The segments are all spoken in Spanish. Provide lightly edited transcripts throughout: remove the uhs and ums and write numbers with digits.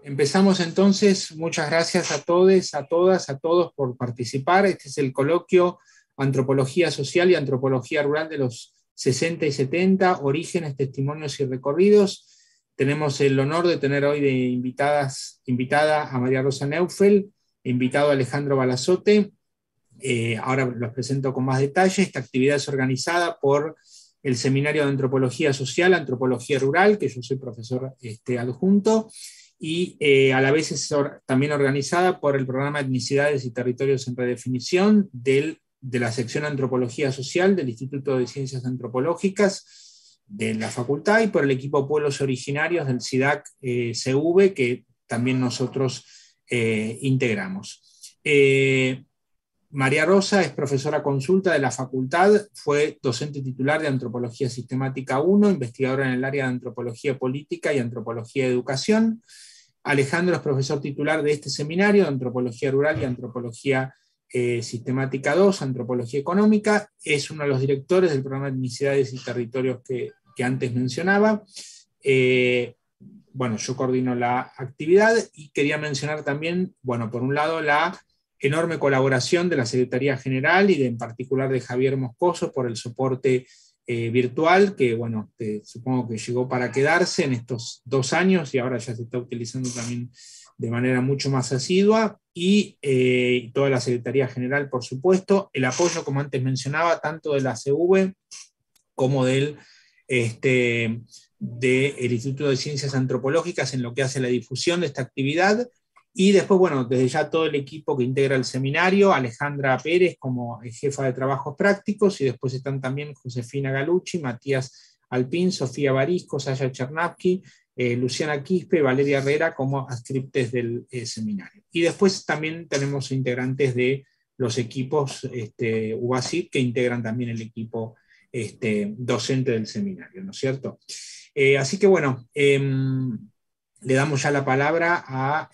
Empezamos entonces. Muchas gracias a todos, a todas, a todos por participar. Este es el coloquio Antropología Social y Antropología Rural de los 60 y 70, Orígenes, Testimonios y Recorridos. Tenemos el honor de tener hoy de invitada a María Rosa Neufeld, invitado a Alejandro Balazote. Ahora los presento con más detalle. Esta actividad es organizada por el Seminario de Antropología Social, Antropología Rural, que yo soy profesor adjunto, y a la vez es también organizada por el Programa Etnicidades y Territorios en Redefinición de la sección Antropología Social del Instituto de Ciencias Antropológicas de la Facultad y por el equipo Pueblos Originarios del SIDAC-CV, que también nosotros integramos. María Rosa es profesora consulta de la facultad, fue docente titular de Antropología Sistemática 1, investigadora en el área de Antropología Política y Antropología de Educación. Alejandro es profesor titular de este seminario de Antropología Rural y Antropología Sistemática 2, Antropología Económica. Es uno de los directores del programa de Etnicidades y Territorios que antes mencionaba. Bueno, yo coordino la actividad y quería mencionar también, bueno, por un lado la enorme colaboración de la Secretaría General y en particular de Javier Moscoso por el soporte virtual, que bueno, supongo que llegó para quedarse en estos 2 años y ahora ya se está utilizando también de manera mucho más asidua, y toda la Secretaría General, por supuesto, el apoyo, como antes mencionaba, tanto de la CV como del Instituto de Ciencias Antropológicas en lo que hace la difusión de esta actividad. Y después, bueno, desde ya todo el equipo que integra el seminario, Alejandra Pérez como jefa de trabajos prácticos, y después están también Josefina Galucci, Matías Alpín, Sofía Barisco, Sasha Chernavsky, Luciana Quispe, Valeria Herrera como adscriptes del seminario. Y después también tenemos integrantes de los equipos UBASIP que integran también el equipo docente del seminario, ¿no es cierto? Así que bueno, le damos ya la palabra a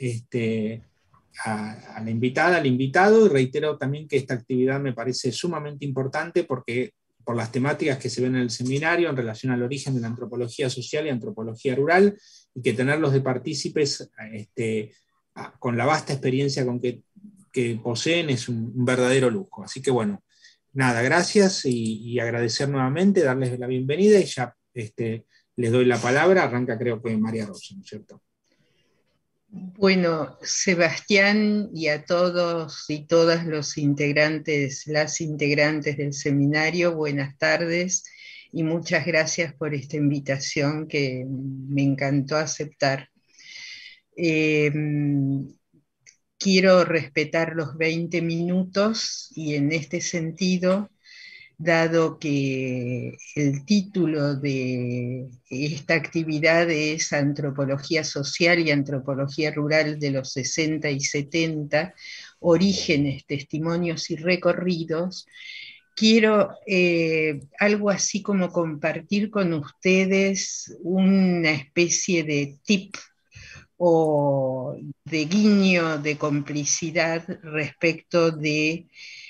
la invitada, al invitado, y reitero también que esta actividad me parece sumamente importante porque por las temáticas que se ven en el seminario en relación al origen de la antropología social y antropología rural, y que tenerlos de partícipes con la vasta experiencia que poseen es un verdadero lujo. Así que bueno, nada, gracias y agradecer nuevamente, darles la bienvenida y ya les doy la palabra. Arranca creo que María Rosa, ¿no es cierto? Bueno, Sebastián, y a todos y todas los integrantes, las integrantes del seminario, buenas tardes y muchas gracias por esta invitación que me encantó aceptar. Quiero respetar los 20 minutos y en este sentido, dado que el título de esta actividad es Antropología Social y Antropología Rural de los 60 y 70, Orígenes, Testimonios y Recorridos, quiero algo así como compartir con ustedes una especie de tip o de guiño de complicidad respecto de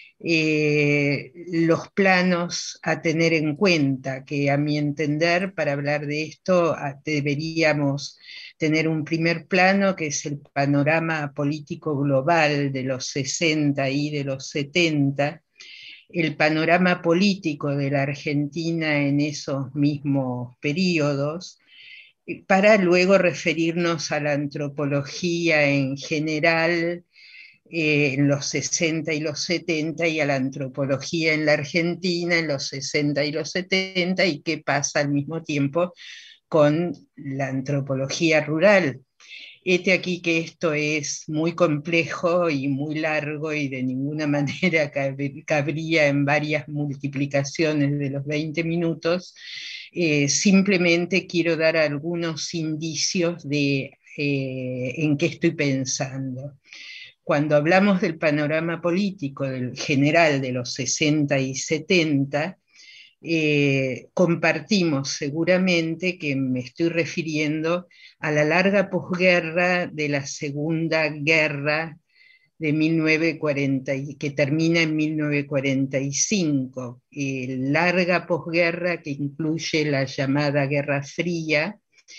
los planos a tener en cuenta, que a mi entender, para hablar de esto, deberíamos tener un primer plano, que es el panorama político global de los 60 y de los 70, el panorama político de la Argentina en esos mismos periodos, para luego referirnos a la antropología en general, en los 60 y los 70, y a la antropología en la Argentina en los 60 y los 70, y qué pasa al mismo tiempo con la antropología rural. Este aquí que esto es muy complejo y muy largo y de ninguna manera cabría en varias multiplicaciones de los 20 minutos. Simplemente quiero dar algunos indicios de en qué estoy pensando. Cuando hablamos del panorama político del general de los 60 y 70, compartimos seguramente que me estoy refiriendo a la larga posguerra de la Segunda Guerra de 1940, que termina en 1945, larga posguerra que incluye la llamada Guerra Fría,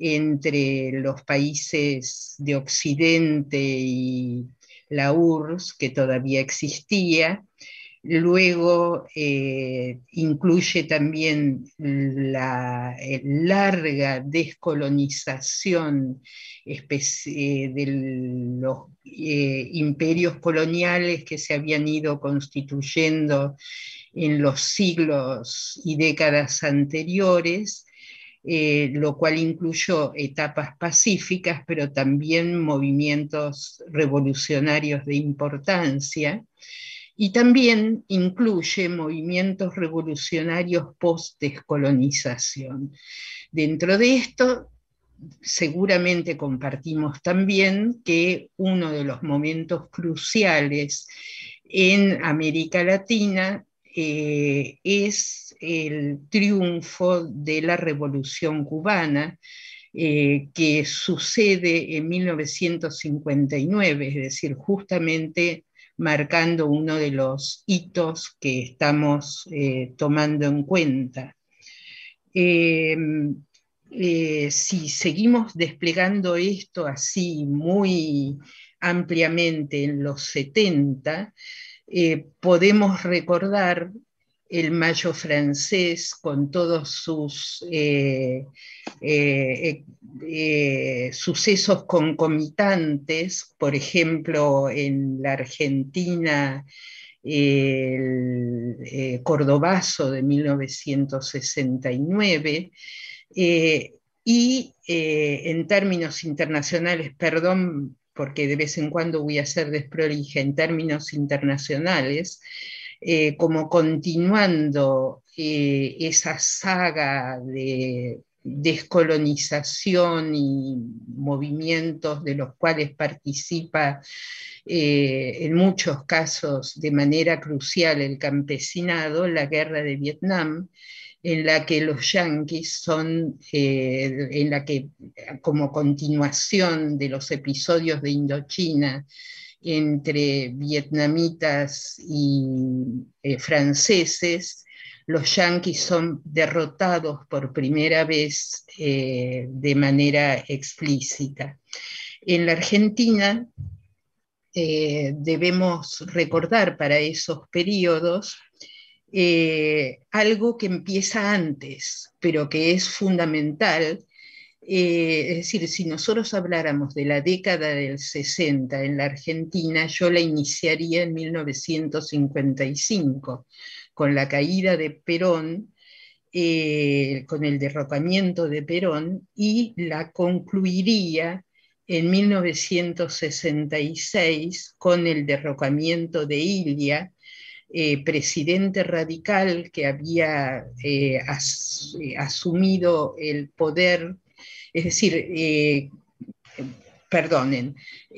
entre los países de Occidente y la URSS, que todavía existía. Luego incluye también la larga descolonización de los imperios coloniales que se habían ido constituyendo en los siglos y décadas anteriores, lo cual incluyó etapas pacíficas, pero también movimientos revolucionarios de importancia. Y también incluye movimientos revolucionarios post-descolonización. Dentro de esto, seguramente compartimos también que uno de los momentos cruciales en América Latina es el triunfo de la Revolución Cubana, que sucede en 1959, es decir, justamente marcando uno de los hitos que estamos tomando en cuenta. Si seguimos desplegando esto así muy ampliamente en los 70, podemos recordar el Mayo francés con todos sus sucesos concomitantes, por ejemplo, en la Argentina, el Cordobazo de 1969, y en términos internacionales, perdón, porque de vez en cuando voy a ser desprolija, en términos internacionales, como continuando esa saga de descolonización y movimientos de los cuales participa en muchos casos de manera crucial el campesinado, la guerra de Vietnam, en la que los yanquis son, en la que como continuación de los episodios de Indochina entre vietnamitas y franceses, los yanquis son derrotados por primera vez de manera explícita. En la Argentina debemos recordar para esos periodos algo que empieza antes, pero que es fundamental. Es decir, si nosotros habláramos de la década del 60 en la Argentina, yo la iniciaría en 1955, con la caída de Perón, con el derrocamiento de Perón, y la concluiría en 1966 con el derrocamiento de Ilia, presidente radical que había asumido el poder, es decir, perdonen,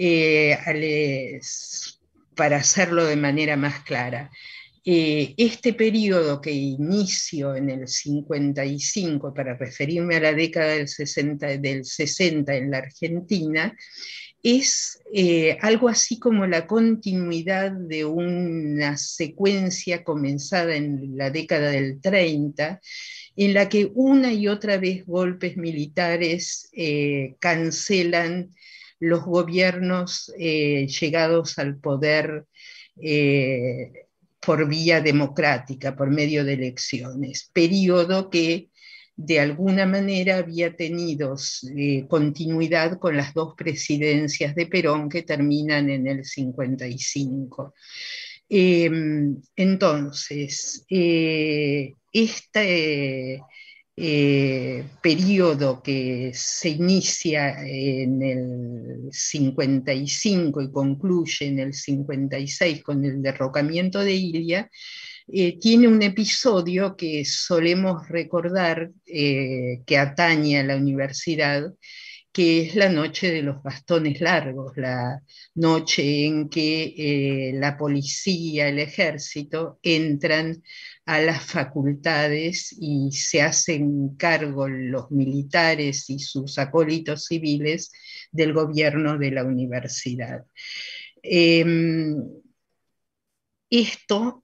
para hacerlo de manera más clara, este periodo que inicio en el 55, para referirme a la década del 60 en la Argentina, es algo así como la continuidad de una secuencia comenzada en la década del 30, en la que una y otra vez golpes militares cancelan los gobiernos llegados al poder por vía democrática, por medio de elecciones, periodo que de alguna manera había tenido continuidad con las dos presidencias de Perón que terminan en el 55. Entonces, este periodo que se inicia en el 55 y concluye en el 56 con el derrocamiento de Ilia, tiene un episodio que solemos recordar que atañe a la universidad, que es la noche de los bastones largos, la noche en que la policía, el ejército entran a las facultades y se hacen cargo los militares y sus acólitos civiles del gobierno de la universidad. Esto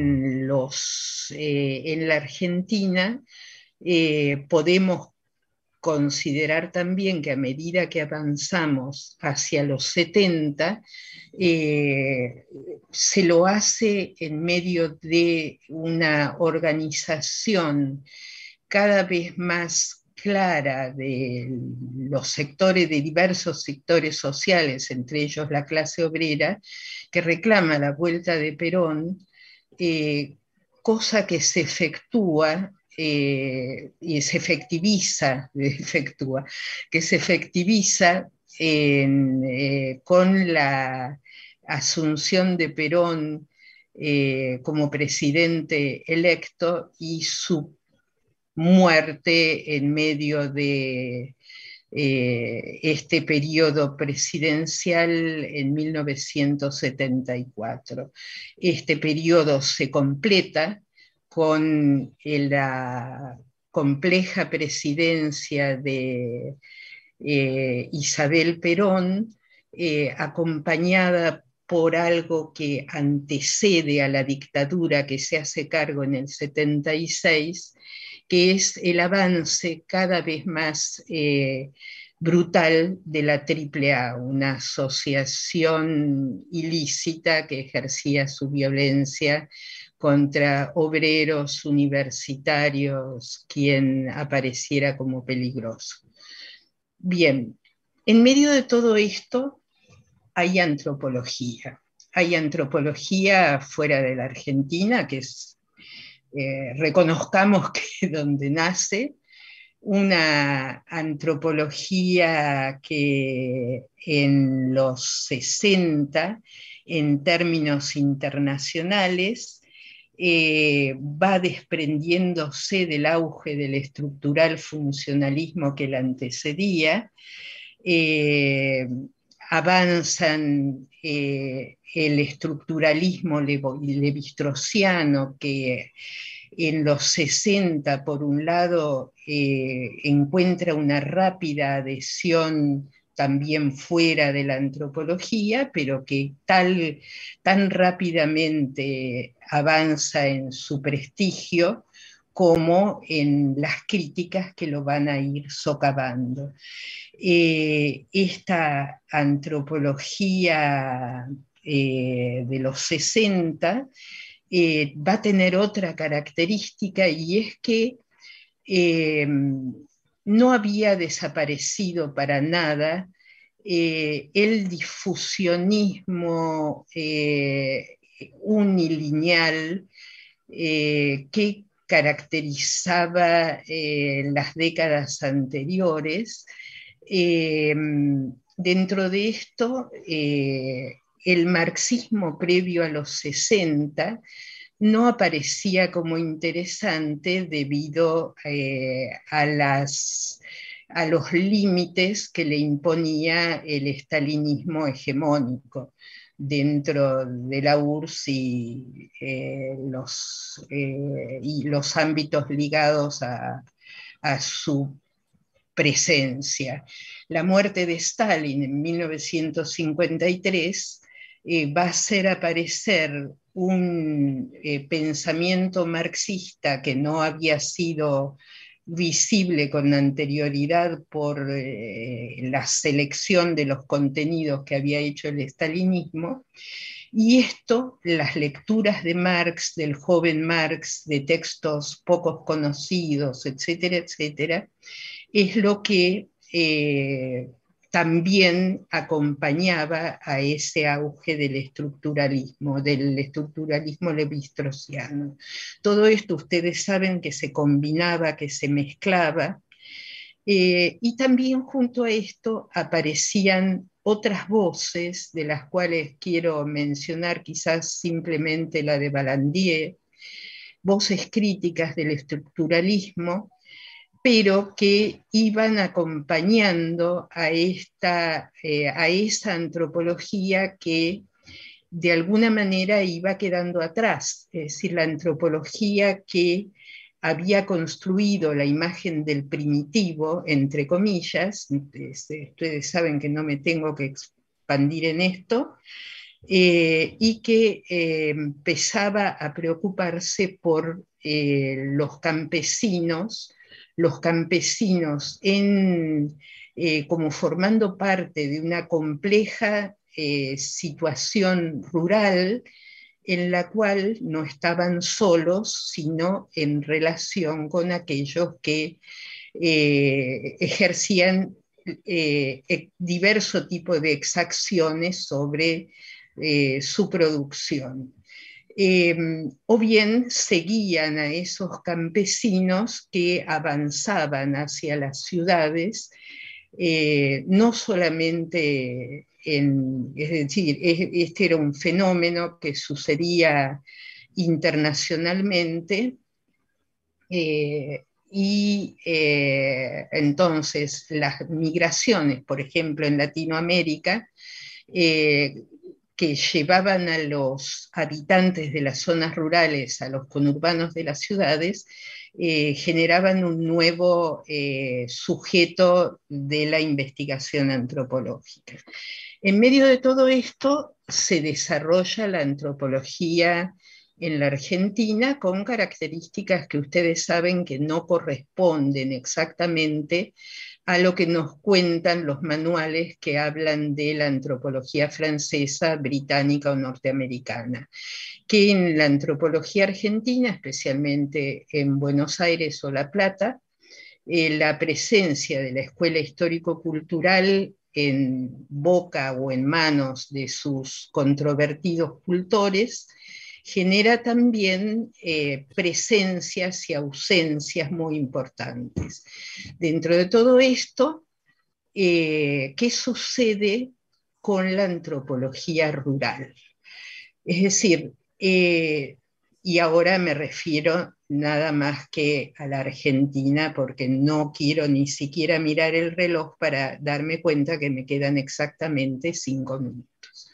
en la Argentina podemos considerar también que a medida que avanzamos hacia los 70, se lo hace en medio de una organización cada vez más clara de los sectores, de diversos sectores sociales, entre ellos la clase obrera, que reclama la vuelta de Perón, cosa que se efectúa y se efectiviza, que se efectiviza con la asunción de Perón como presidente electo y su muerte en medio de este periodo presidencial en 1974. Este periodo se completa con la compleja presidencia de Isabel Perón, acompañada por algo que antecede a la dictadura que se hace cargo en el 76, que es el avance cada vez más brutal de la AAA, una asociación ilícita que ejercía su violencia contra obreros universitarios, quien apareciera como peligroso. Bien, en medio de todo esto hay antropología. Hay antropología fuera de la Argentina, que es, reconozcamos que donde nace, una antropología que en los 60, en términos internacionales, va desprendiéndose del auge del estructural funcionalismo que la antecedía, avanzan el estructuralismo levi-straussiano, que en los 60, por un lado, encuentra una rápida adhesión también fuera de la antropología, pero que tan rápidamente avanza en su prestigio como en las críticas que lo van a ir socavando. Esta antropología de los 60 va a tener otra característica, y es que no había desaparecido para nada el difusionismo unilineal que caracterizaba las décadas anteriores. Dentro de esto, el marxismo previo a los 60 no aparecía como interesante debido a los límites que le imponía el estalinismo hegemónico dentro de la URSS y los ámbitos ligados a su presencia. La muerte de Stalin en 1953 va a hacer aparecer un pensamiento marxista que no había sido visible con anterioridad por la selección de los contenidos que había hecho el estalinismo. Y esto, las lecturas de Marx, del joven Marx, de textos pocos conocidos, etcétera, etcétera, es lo que también acompañaba a ese auge del estructuralismo levi-straussiano. Todo esto ustedes saben que se combinaba, que se mezclaba, y también junto a esto aparecían otras voces, de las cuales quiero mencionar quizás simplemente la de Balandier, voces críticas del estructuralismo, pero que iban acompañando a esa antropología que de alguna manera iba quedando atrás, es decir, la antropología que había construido la imagen del primitivo, entre comillas, ustedes saben que no me tengo que expandir en esto, y que empezaba a preocuparse por los campesinos, los campesinos como formando parte de una compleja situación rural en la cual no estaban solos, sino en relación con aquellos que ejercían diverso tipo de exacciones sobre su producción. O bien seguían a esos campesinos que avanzaban hacia las ciudades, no solamente es decir, este era un fenómeno que sucedía internacionalmente, entonces las migraciones, por ejemplo, en Latinoamérica, que llevaban a los habitantes de las zonas rurales a los conurbanos de las ciudades, generaban un nuevo sujeto de la investigación antropológica. En medio de todo esto se desarrolla la antropología en la Argentina con características que ustedes saben que no corresponden exactamente a lo que nos cuentan los manuales que hablan de la antropología francesa, británica o norteamericana, que en la antropología argentina, especialmente en Buenos Aires o La Plata, la presencia de la escuela histórico-cultural en boca o en manos de sus controvertidos cultores genera también presencias y ausencias muy importantes. Dentro de todo esto, ¿qué sucede con la antropología rural? Es decir, y ahora me refiero nada más que a la Argentina, porque no quiero ni siquiera mirar el reloj para darme cuenta que me quedan exactamente 5 minutos.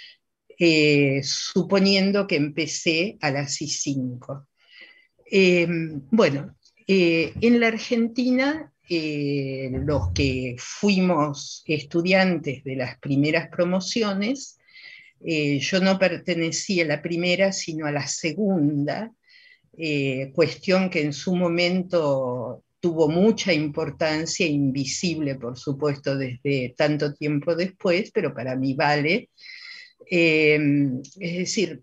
Suponiendo que empecé a las 5. Bueno, en la Argentina, los que fuimos estudiantes de las primeras promociones, yo no pertenecía a la primera, sino a la segunda, cuestión que en su momento tuvo mucha importancia, invisible por supuesto desde tanto tiempo después, pero para mí vale. Es decir,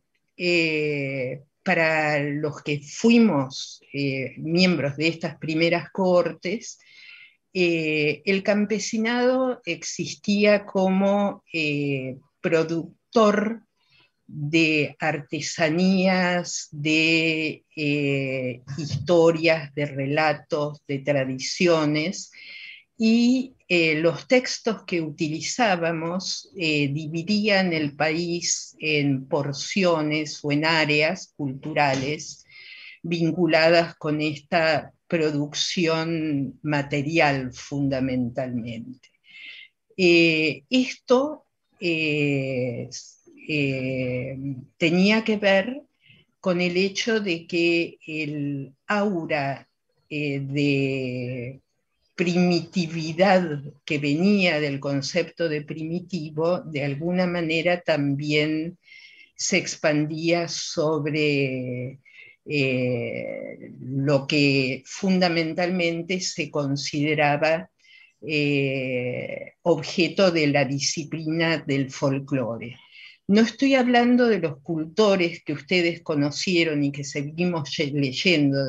para los que fuimos miembros de estas primeras cohortes, el campesinado existía como productor de artesanías, de historias, de relatos, de tradiciones, y los textos que utilizábamos dividían el país en porciones o en áreas culturales vinculadas con esta producción material fundamentalmente. Esto tenía que ver con el hecho de que el aura de primitividad que venía del concepto de primitivo, de alguna manera también se expandía sobre lo que fundamentalmente se consideraba objeto de la disciplina del folclore. No estoy hablando de los cultores que ustedes conocieron y que seguimos leyendo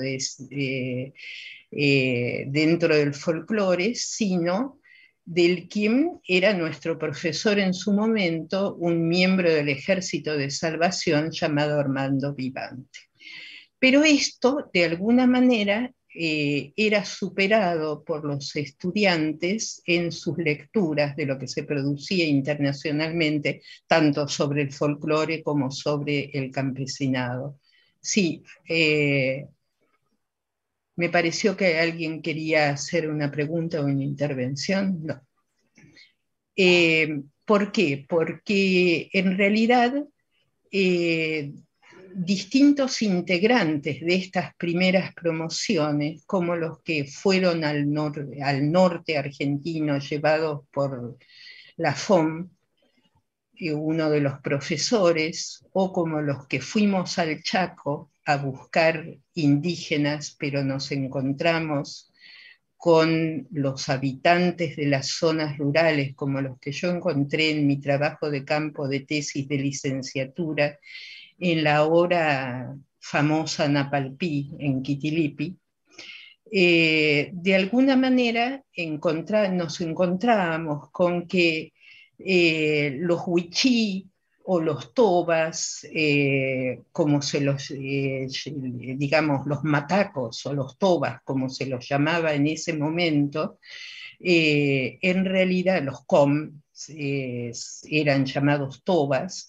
dentro del folclore, sino del quien era nuestro profesor en su momento, un miembro del Ejército de Salvación llamado Armando Vivante. Pero esto, de alguna manera, era superado por los estudiantes en sus lecturas de lo que se producía internacionalmente, tanto sobre el folclore como sobre el campesinado. Sí, me pareció que alguien quería hacer una pregunta o una intervención. No. ¿Por qué? Porque en realidad distintos integrantes de estas primeras promociones, como los que fueron al norte argentino llevados por la FOM, uno de los profesores, o como los que fuimos al Chaco a buscar indígenas, pero nos encontramos con los habitantes de las zonas rurales, como los que yo encontré en mi trabajo de campo de tesis de licenciatura en la ahora famosa Napalpí, en Quitilipi, de alguna manera nos encontrábamos con que los huichí o los tobas, como se los, digamos, los matacos o los tobas, como se los llamaba en ese momento, en realidad los com eran llamados tobas,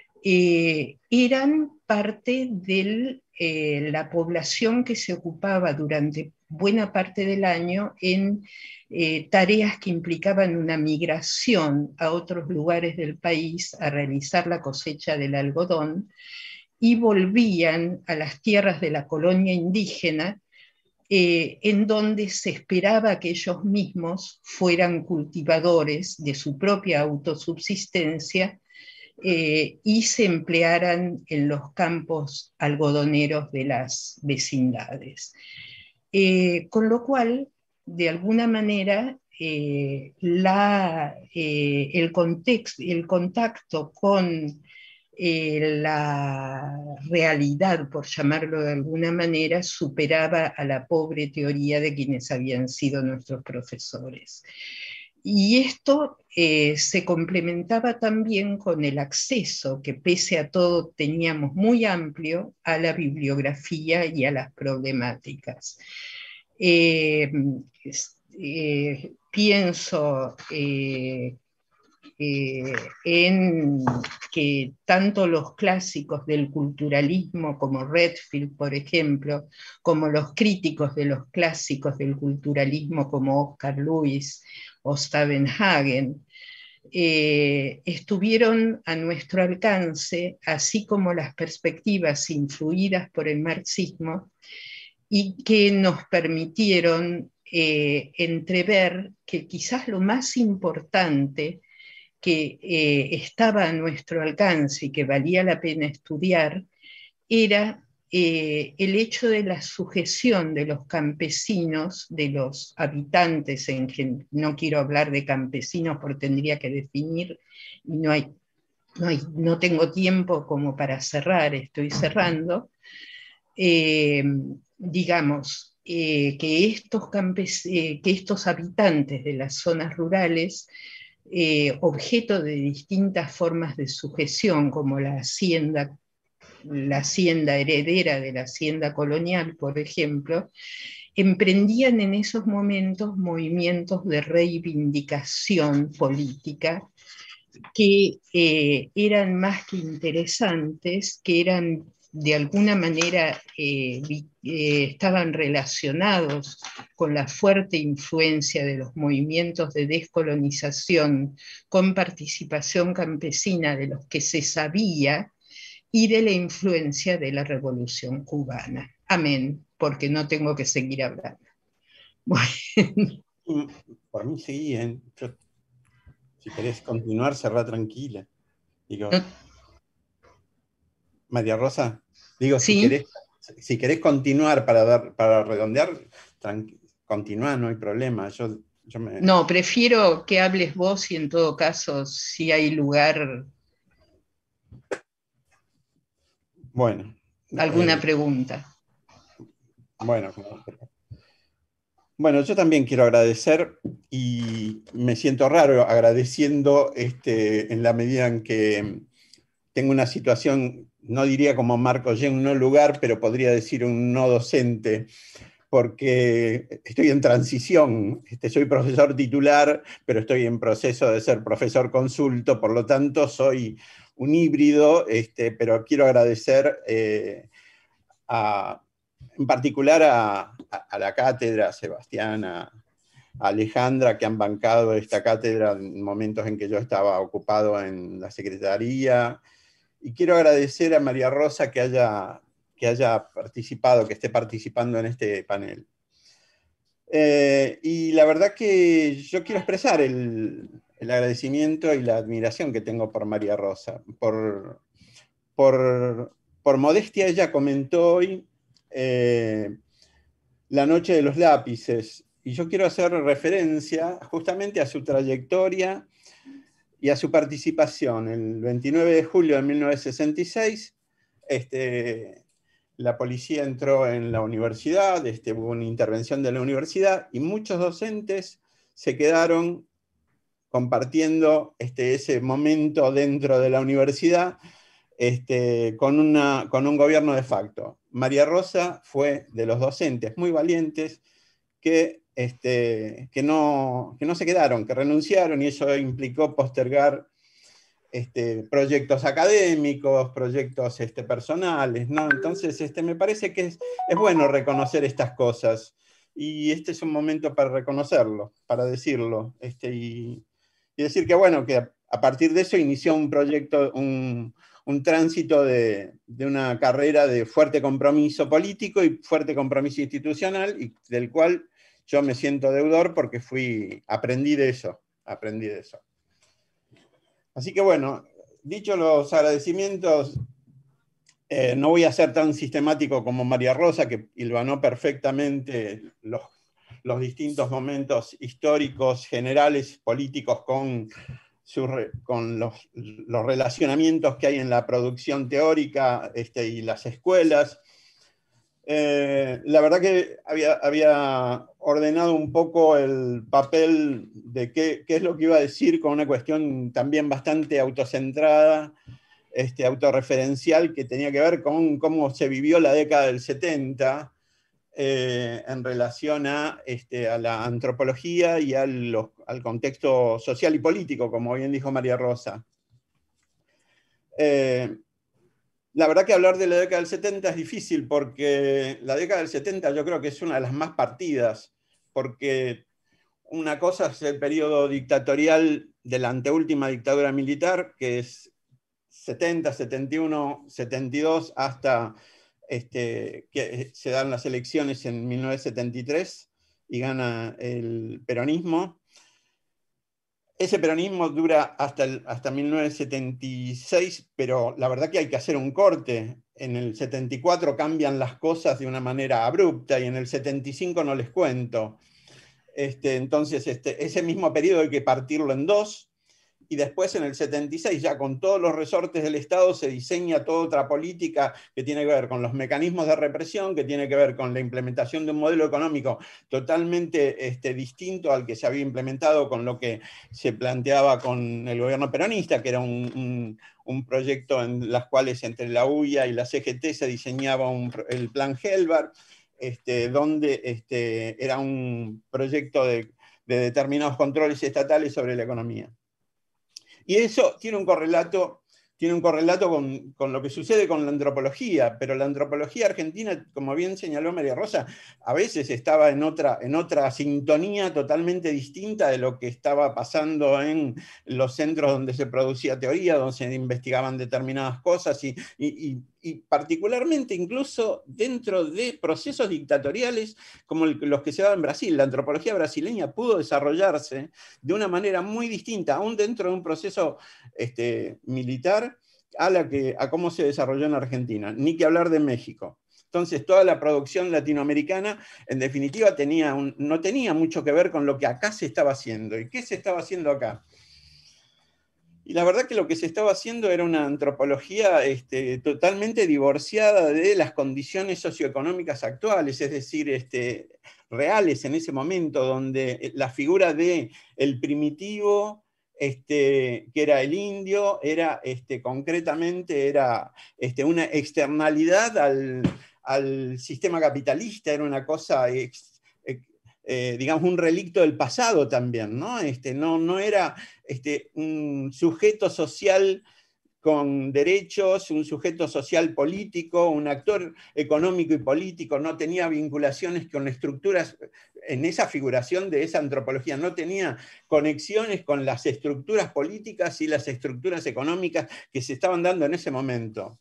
eran parte de la población que se ocupaba durante buena parte del año en tareas que implicaban una migración a otros lugares del país a realizar la cosecha del algodón y volvían a las tierras de la colonia indígena, en donde se esperaba que ellos mismos fueran cultivadores de su propia autosubsistencia, y se emplearan en los campos algodoneros de las vecindades. Con lo cual, de alguna manera, el contacto con la realidad, por llamarlo de alguna manera, superaba a la pobre teoría de quienes habían sido nuestros profesores. Y esto se complementaba también con el acceso, que pese a todo teníamos muy amplio, a la bibliografía y a las problemáticas. Pienso en que tanto los clásicos del culturalismo como Redfield, por ejemplo, como los críticos de los clásicos del culturalismo como Oscar Lewis o Stavenhagen, estuvieron a nuestro alcance, así como las perspectivas influidas por el marxismo, y que nos permitieron entrever que quizás lo más importante que estaba a nuestro alcance y que valía la pena estudiar era el hecho de la sujeción de los campesinos, de los habitantes, no quiero hablar de campesinos porque tendría que definir, y no tengo tiempo como para cerrar, estoy cerrando, digamos, que estos habitantes de las zonas rurales, objeto de distintas formas de sujeción, como la hacienda heredera de la hacienda colonial, por ejemplo, emprendían en esos momentos movimientos de reivindicación política que eran más que interesantes, que eran de alguna manera estaban relacionados con la fuerte influencia de los movimientos de descolonización con participación campesina de los que se sabía y de la influencia de la Revolución Cubana. Amén, porque no tengo que seguir hablando. Bueno. Por mí sí, si querés continuar, cerrá tranquila. Digo, no. María Rosa, digo, ¿sí? si querés continuar para redondear, continúa, no hay problema. No, prefiero que hables vos y en todo caso, si hay lugar. Bueno. ¿Alguna pregunta? Bueno, yo también quiero agradecer y me siento raro agradeciendo en la medida en que tengo una situación, no diría como Marco Yen, un no lugar, pero podría decir un no docente, porque estoy en transición, soy profesor titular, pero estoy en proceso de ser profesor consulto, por lo tanto soy un híbrido, pero quiero agradecer en particular a la cátedra, a Sebastián, a Alejandra, que han bancado esta cátedra en momentos en que yo estaba ocupado en la secretaría, y quiero agradecer a María Rosa que haya participado, que esté participando en este panel. Y la verdad que yo quiero expresar el agradecimiento y la admiración que tengo por María Rosa. Por modestia, ella comentó hoy La noche de los lápices, y yo quiero hacer referencia justamente a su trayectoria y a su participación. El 29 de julio de 1966, la policía entró en la universidad, hubo una intervención de la universidad y muchos docentes se quedaron compartiendo ese momento dentro de la universidad con un gobierno de facto. María Rosa fue de los docentes muy valientes que no se quedaron, que renunciaron, y eso implicó postergar proyectos académicos, proyectos personales, ¿no? Entonces, me parece que es bueno reconocer estas cosas, y este es un momento para reconocerlo, para decirlo, y decir que, bueno, que a partir de eso inició un proyecto, un tránsito de una carrera de fuerte compromiso político y fuerte compromiso institucional, y del cual yo me siento deudor porque aprendí de eso. Así que bueno, dicho los agradecimientos, no voy a ser tan sistemático como María Rosa, que hilvanó perfectamente los distintos momentos históricos, generales, políticos, con los relacionamientos que hay en la producción teórica y las escuelas. La verdad que había ordenado un poco el papel de qué es lo que iba a decir, con una cuestión también bastante autocentrada, autorreferencial, que tenía que ver con cómo se vivió la década del 70 en relación a la antropología y al contexto social y político, como bien dijo María Rosa. La verdad que hablar de la década del 70 es difícil, porque la década del 70 yo creo que es una de las más partidas, porque una cosa es el periodo dictatorial de la anteúltima dictadura militar, que es 70, 71, 72, hasta que se dan las elecciones en 1973 y gana el peronismo. Ese peronismo dura hasta 1976, pero la verdad que hay que hacer un corte. En el 74 cambian las cosas de una manera abrupta, y en el 75 no les cuento. Entonces, ese mismo periodo hay que partirlo en dos, y después en el 76, ya con todos los resortes del Estado, se diseña toda otra política que tiene que ver con los mecanismos de represión, que tiene que ver con la implementación de un modelo económico totalmente distinto al que se había implementado con lo que se planteaba con el gobierno peronista, que era un proyecto en las cuales entre la UIA y la CGT se diseñaba el plan Helbar, donde era un proyecto de determinados controles estatales sobre la economía. Y eso tiene un correlato con lo que sucede con la antropología, pero la antropología argentina, como bien señaló María Rosa, a veces estaba en otra sintonía totalmente distinta de lo que estaba pasando en los centros donde se producía teoría, donde se investigaban determinadas cosas, y particularmente incluso dentro de procesos dictatoriales como los que se daban en Brasil. La antropología brasileña pudo desarrollarse de una manera muy distinta, aún dentro de un proceso militar, a cómo se desarrolló en Argentina. Ni que hablar de México. Entonces, toda la producción latinoamericana, en definitiva, no tenía mucho que ver con lo que acá se estaba haciendo. ¿Y qué se estaba haciendo acá? Y la verdad que lo que se estaba haciendo era una antropología totalmente divorciada de las condiciones socioeconómicas actuales, es decir, reales en ese momento, donde la figura del primitivo, que era el indio, era concretamente una externalidad al sistema capitalista, era una cosa digamos, un relicto del pasado también, ¿no? No era un sujeto social con derechos, un sujeto social político, un actor económico y político, no tenía vinculaciones con estructuras, en esa figuración de esa antropología, no tenía conexiones con las estructuras políticas y las estructuras económicas que se estaban dando en ese momento.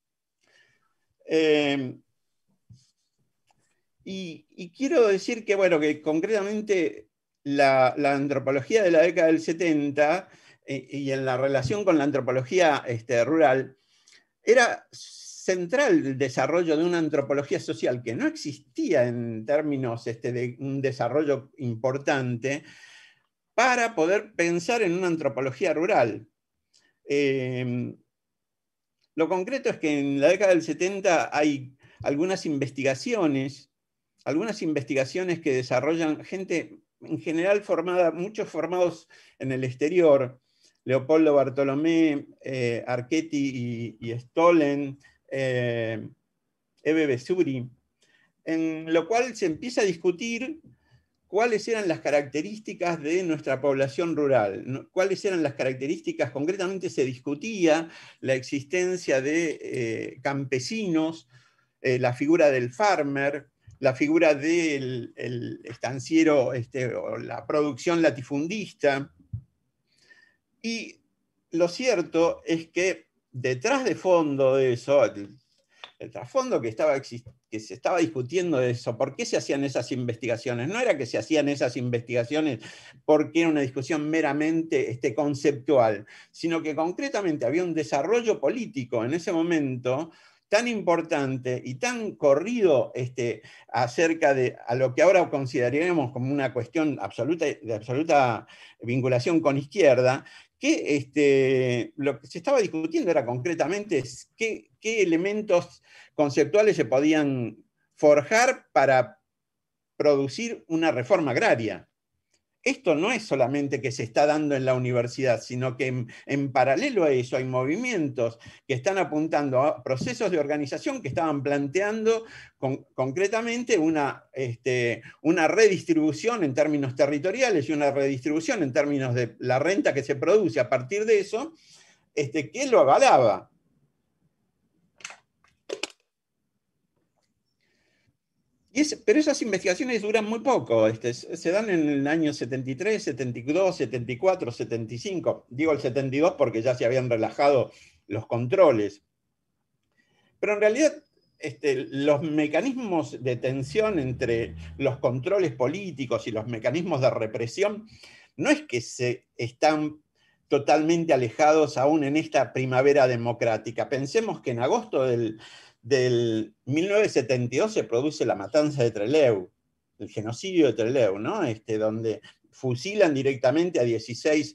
Y quiero decir que, bueno, que concretamente la antropología de la década del 70 y en la relación con la antropología rural central el desarrollo de una antropología social que no existía en términos de un desarrollo importante para poder pensar en una antropología rural. Lo concreto es que en la década del 70 hay algunas investigaciones que desarrollan gente en general formada, muchos formados en el exterior, Leopoldo Bartolomé, Archetti y Stollen, Ebe Besuri, en lo cual se empieza a discutir cuáles eran las características de nuestra población rural, cuáles eran las características, concretamente se discutía la existencia de campesinos, la figura del farmer, la figura del estanciero, o la producción latifundista. Y lo cierto es que detrás de fondo de eso, el trasfondo que se estaba discutiendo de eso, ¿por qué se hacían esas investigaciones? No era que se hacían esas investigaciones porque era una discusión meramente conceptual, sino que concretamente había un desarrollo político en ese momento tan importante y tan corrido acerca de a lo que ahora consideraríamos como una cuestión de absoluta vinculación con izquierda, que lo que se estaba discutiendo era concretamente qué elementos conceptuales se podían forjar para producir una reforma agraria. Esto no es solamente que se está dando en la universidad, sino que en paralelo a eso hay movimientos que están apuntando a procesos de organización que estaban planteando concretamente una redistribución en términos territoriales y una redistribución en términos de la renta que se produce a partir de eso, que lo avalaba. Pero esas investigaciones duran muy poco, se dan en el año 73, 72, 74, 75. Digo el 72 porque ya se habían relajado los controles. Pero en realidad los mecanismos de tensión entre los controles políticos y los mecanismos de represión no es que se están totalmente alejados aún en esta primavera democrática. Pensemos que en agosto del 1972 se produce la matanza de Trelew, el genocidio de Trelew, ¿no? Donde fusilan directamente a 16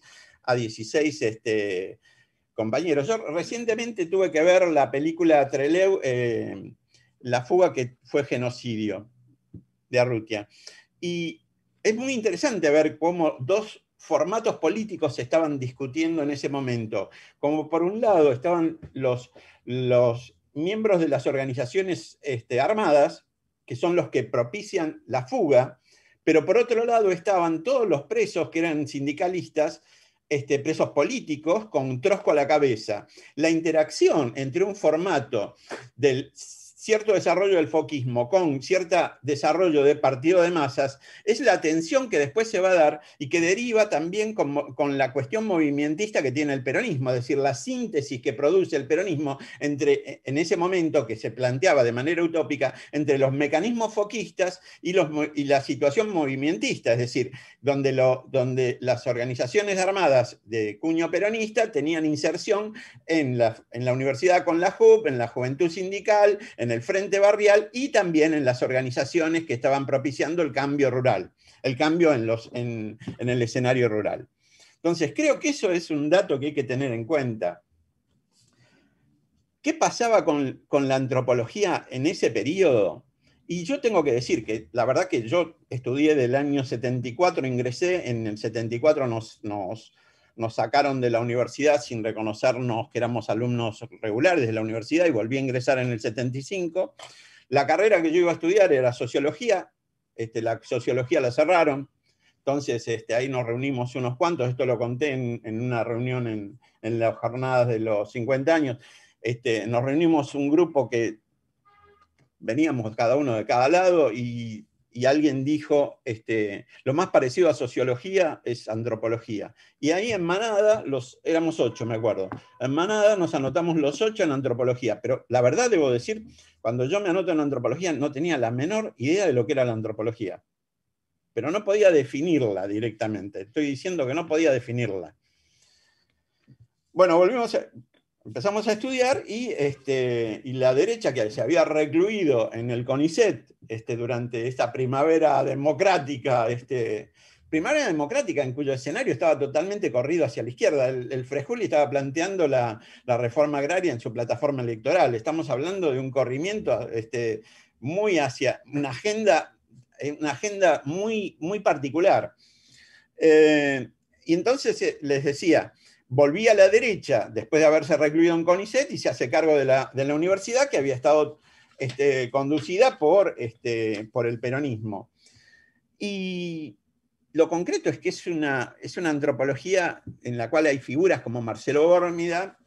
compañeros. Yo recientemente tuve que ver la película Trelew, La fuga que fue genocidio, de Arrutia. Y es muy interesante ver cómo dos formatos políticos se estaban discutiendo en ese momento. Como por un lado estaban los miembros de las organizaciones armadas, que son los que propician la fuga, pero por otro lado estaban todos los presos que eran sindicalistas, presos políticos, con Trotsko a la cabeza. La interacción entre un formato del cierto desarrollo del foquismo con cierto desarrollo de partido de masas, es la tensión que después se va a dar y que deriva también con la cuestión movimentista que tiene el peronismo, es decir, la síntesis que produce el peronismo en ese momento que se planteaba de manera utópica entre los mecanismos foquistas y la situación movimentista, es decir, donde las organizaciones armadas de cuño peronista tenían inserción en la universidad con la JUP, en la juventud sindical, en el Frente Barrial y también en las organizaciones que estaban propiciando el cambio rural, el cambio en el escenario rural. Entonces, creo que eso es un dato que hay que tener en cuenta. ¿Qué pasaba con la antropología en ese periodo? Y yo tengo que decir que la verdad que yo estudié del año 74, ingresé, en el 74 nos sacaron de la universidad sin reconocernos que éramos alumnos regulares de la universidad y volví a ingresar en el 75. La carrera que yo iba a estudiar era sociología, la sociología la cerraron, entonces ahí nos reunimos unos cuantos, esto lo conté en una reunión en las jornadas de los 50 años, nos reunimos un grupo que veníamos cada uno de cada lado y alguien dijo, lo más parecido a sociología es antropología. Y ahí en manada, éramos 8, me acuerdo. En manada nos anotamos los 8 en antropología, pero la verdad debo decir, cuando yo me anoto en antropología no tenía la menor idea de lo que era la antropología. Pero no podía definirla directamente. Estoy diciendo que no podía definirla. Bueno, volvimos empezamos a estudiar y la derecha, que se había recluido en el CONICET durante esta primavera democrática, primavera democrática en cuyo escenario estaba totalmente corrido hacia la izquierda. El Frejuli estaba planteando la reforma agraria en su plataforma electoral. Estamos hablando de un corrimiento muy hacia una agenda muy, muy particular. Y entonces les decía, volví a la derecha después de haberse recluido en CONICET y se hace cargo de la universidad que había estado conducida por el peronismo. Y lo concreto es que es una antropología en la cual hay figuras como Marcelo Bórmida,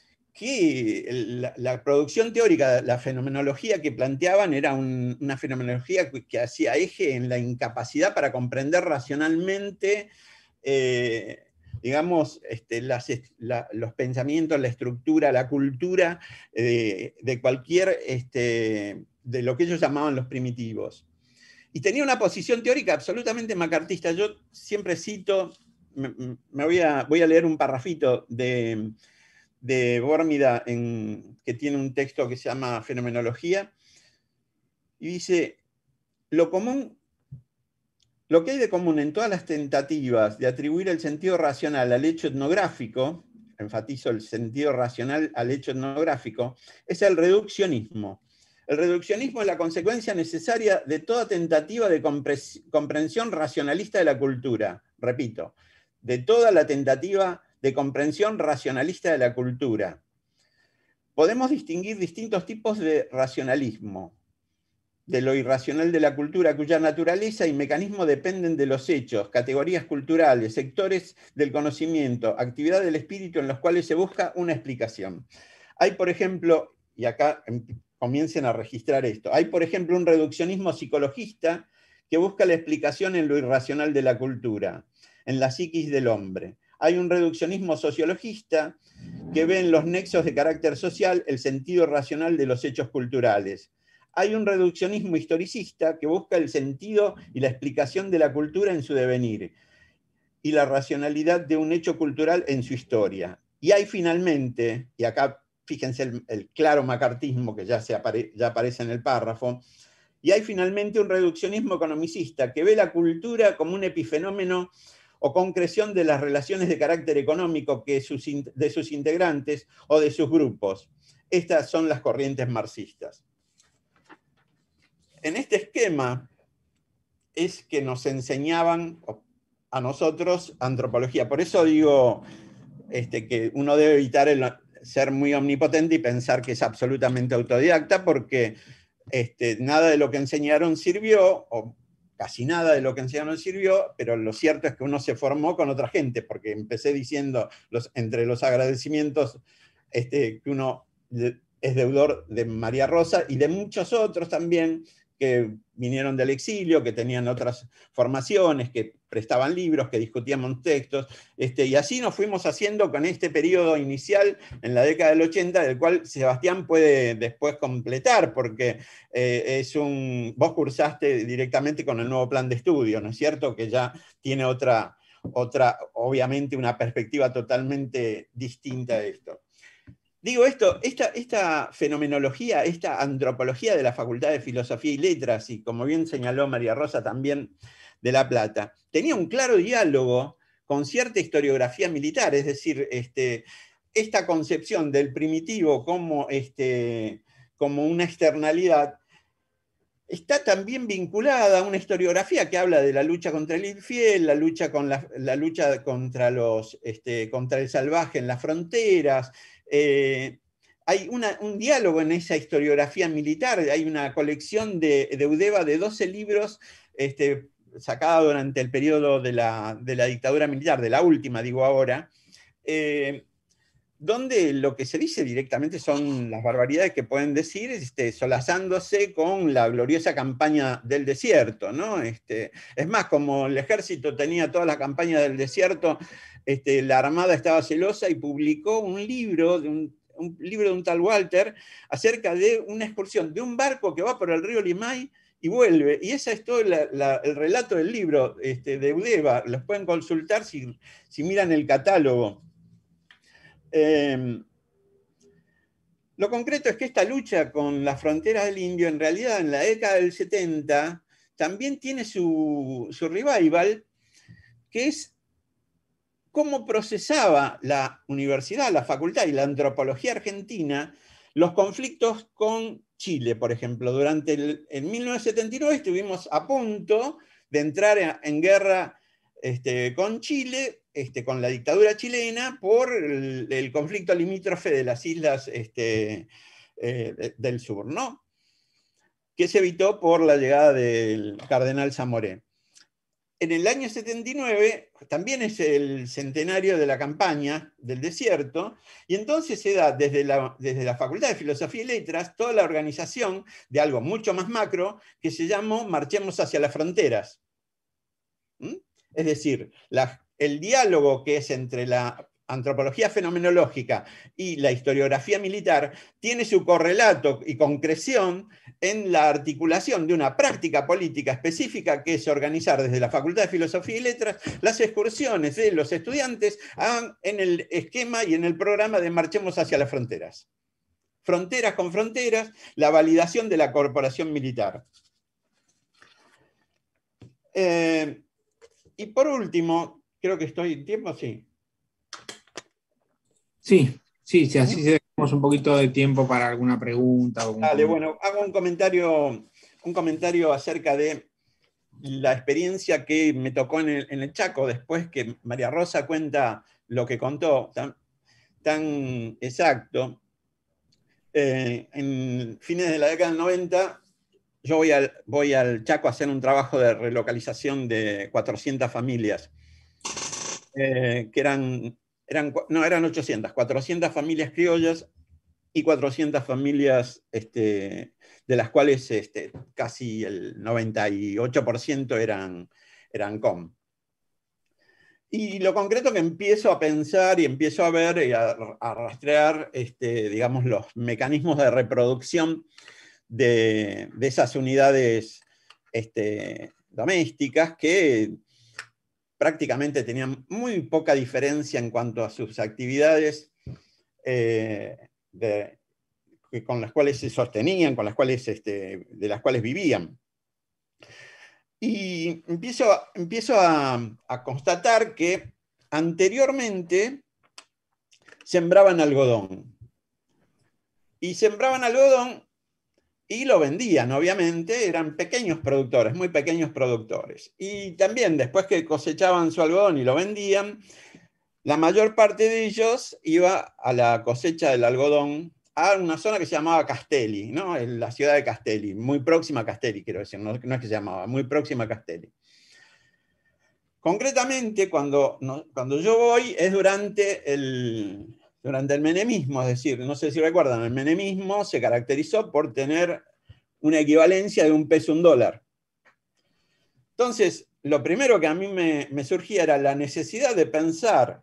que la producción teórica, la fenomenología que planteaban era una fenomenología que hacía eje en la incapacidad para comprender racionalmente digamos, los pensamientos, la estructura, la cultura de cualquier, de lo que ellos llamaban los primitivos. Y tenía una posición teórica absolutamente macartista. Yo siempre cito, voy a leer un parrafito de Bórmida, que tiene un texto que se llama Fenomenología, y dice, lo que hay de común en todas las tentativas de atribuir el sentido racional al hecho etnográfico, enfatizo el sentido racional al hecho etnográfico, es el reduccionismo. El reduccionismo es la consecuencia necesaria de toda tentativa de comprensión racionalista de la cultura. Repito, de toda la tentativa de comprensión racionalista de la cultura. Podemos distinguir distintos tipos de racionalismo, de lo irracional de la cultura, cuya naturaleza y mecanismo dependen de los hechos, categorías culturales, sectores del conocimiento, actividad del espíritu en los cuales se busca una explicación. Hay, por ejemplo, y acá comiencen a registrar esto, hay, por ejemplo, un reduccionismo psicologista que busca la explicación en lo irracional de la cultura, en la psiquis del hombre. Hay un reduccionismo sociologista que ve en los nexos de carácter social el sentido racional de los hechos culturales. Hay un reduccionismo historicista que busca el sentido y la explicación de la cultura en su devenir y la racionalidad de un hecho cultural en su historia. Y hay finalmente, y acá fíjense el claro macartismo que ya aparece en el párrafo, y hay finalmente un reduccionismo economicista que ve la cultura como un epifenómeno o concreción de las relaciones de carácter económico de sus integrantes o de sus grupos. Estas son las corrientes marxistas. En este esquema es que nos enseñaban a nosotros antropología. Por eso digo que uno debe evitar ser muy omnipotente y pensar que es absolutamente autodidacta, porque nada de lo que enseñaron sirvió, o casi nada de lo que enseñaron sirvió, pero lo cierto es que uno se formó con otra gente, porque empecé diciendo, entre los agradecimientos que uno es deudor de María Rosa y de muchos otros también, que vinieron del exilio, que tenían otras formaciones, que prestaban libros, que discutíamos textos, y así nos fuimos haciendo con este periodo inicial en la década del 80, del cual Sebastián puede después completar, porque vos cursaste directamente con el nuevo plan de estudio, ¿no es cierto? Que ya tiene otra obviamente una perspectiva totalmente distinta de esto. Digo esto, esta fenomenología, esta antropología de la Facultad de Filosofía y Letras, y como bien señaló María Rosa también de La Plata, tenía un claro diálogo con cierta historiografía militar, es decir, esta concepción del primitivo como una externalidad está también vinculada a una historiografía que habla de la lucha contra el infiel, la lucha contra el salvaje en las fronteras. Hay un diálogo en esa historiografía militar, hay una colección de Eudeva de 12 libros sacada durante el periodo de la dictadura militar, de la última, digo ahora, donde lo que se dice directamente son las barbaridades que pueden decir, solazándose con la gloriosa campaña del desierto, ¿no? Es más, como el ejército tenía toda la campaña del desierto, la Armada estaba celosa y publicó un libro de un tal Walter acerca de una excursión de un barco que va por el río Limay y vuelve. Y ese es todo el relato del libro de Eudeva. Los pueden consultar si miran el catálogo. Lo concreto es que esta lucha con las fronteras del indio, en realidad en la década del 70, también tiene su revival, que es cómo procesaba la universidad, la facultad y la antropología argentina los conflictos con Chile, por ejemplo. En 1979 estuvimos a punto de entrar en guerra con Chile, con la dictadura chilena, por el conflicto limítrofe de las islas del sur, ¿no? Que se evitó por la llegada del cardenal Zamoré. En el año 79 también es el centenario de la campaña del desierto, y entonces se da desde la Facultad de Filosofía y Letras toda la organización de algo mucho más macro que se llamó Marchemos hacia las fronteras. Es decir, el diálogo que es entre la antropología fenomenológica y la historiografía militar tiene su correlato y concreción en la articulación de una práctica política específica, que es organizar desde la Facultad de Filosofía y Letras las excursiones de los estudiantes en el esquema y en el programa de Marchemos hacia las fronteras. Fronteras con fronteras, la validación de la corporación militar. Y por último, creo que estoy en tiempo, sí. Sí, así tenemos un poquito de tiempo para alguna pregunta. Dale, bueno, hago un comentario acerca de la experiencia que me tocó en el Chaco, después que María Rosa cuenta lo que contó, tan exacto. En fines de la década del 90, yo voy al Chaco a hacer un trabajo de relocalización de 400 familias, que eran 800, 400 familias criollas y 400 familias de las cuales casi el 98% eran COM. Y lo concreto que empiezo a pensar y empiezo a ver y a rastrear, digamos, los mecanismos de reproducción de esas unidades domésticas, que prácticamente tenían muy poca diferencia en cuanto a sus actividades con las cuales se sostenían, con las cuales, de las cuales vivían. Y empiezo a constatar que anteriormente sembraban algodón. Y sembraban algodón y lo vendían, obviamente, eran pequeños productores, muy pequeños productores. Y también después que cosechaban su algodón y lo vendían, la mayor parte de ellos iba a la cosecha del algodón a una zona que se llamaba Castelli, ¿no? La ciudad de Castelli, muy próxima a Castelli, quiero decir, no es que se llamaba, muy próxima a Castelli. Concretamente, cuando yo voy es durante el menemismo, es decir, no sé si recuerdan, el menemismo se caracterizó por tener una equivalencia de $1 peso, $1. Entonces, lo primero que a mí me surgía era la necesidad de pensar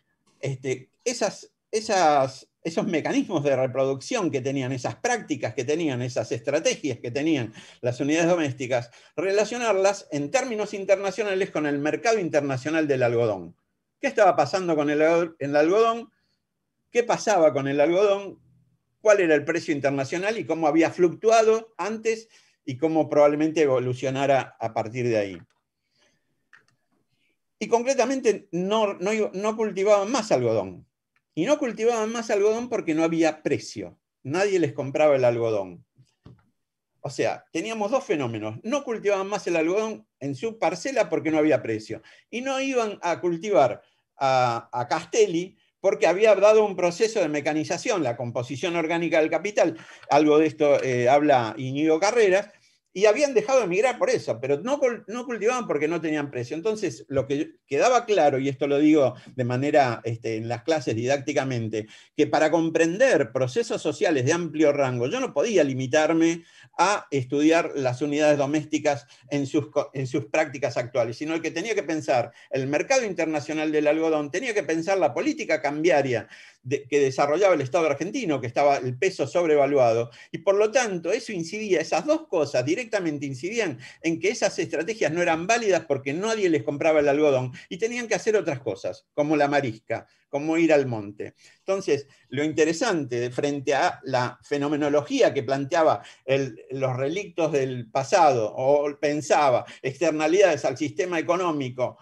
esos mecanismos de reproducción que tenían, esas prácticas que tenían, esas estrategias que tenían las unidades domésticas, relacionarlas en términos internacionales con el mercado internacional del algodón. ¿Qué estaba pasando con el algodón? ¿Qué pasaba con el algodón? ¿Cuál era el precio internacional y cómo había fluctuado antes y cómo probablemente evolucionara a partir de ahí? Y concretamente no cultivaban más algodón. Y no cultivaban más algodón porque no había precio. Nadie les compraba el algodón. O sea, teníamos dos fenómenos. No cultivaban más el algodón en su parcela porque no había precio. Y no iban a cultivar a Castelli porque había dado un proceso de mecanización, la composición orgánica del capital. Algo de esto habla Íñigo Carreras. Y habían dejado de migrar por eso, pero no cultivaban porque no tenían precio. Entonces, lo que quedaba claro, y esto lo digo de manera en las clases didácticamente, que para comprender procesos sociales de amplio rango, yo no podía limitarme a estudiar las unidades domésticas en sus prácticas actuales, sino que tenía que pensar el mercado internacional del algodón, tenía que pensar la política cambiaria que desarrollaba el Estado argentino, que estaba el peso sobrevaluado, y por lo tanto eso incidía, esas dos cosas directamente directamente incidían en que esas estrategias no eran válidas porque nadie les compraba el algodón y tenían que hacer otras cosas, como la marisca, como ir al monte. Entonces, lo interesante frente a la fenomenología que planteaba los relictos del pasado, o pensaba externalidades al sistema económico,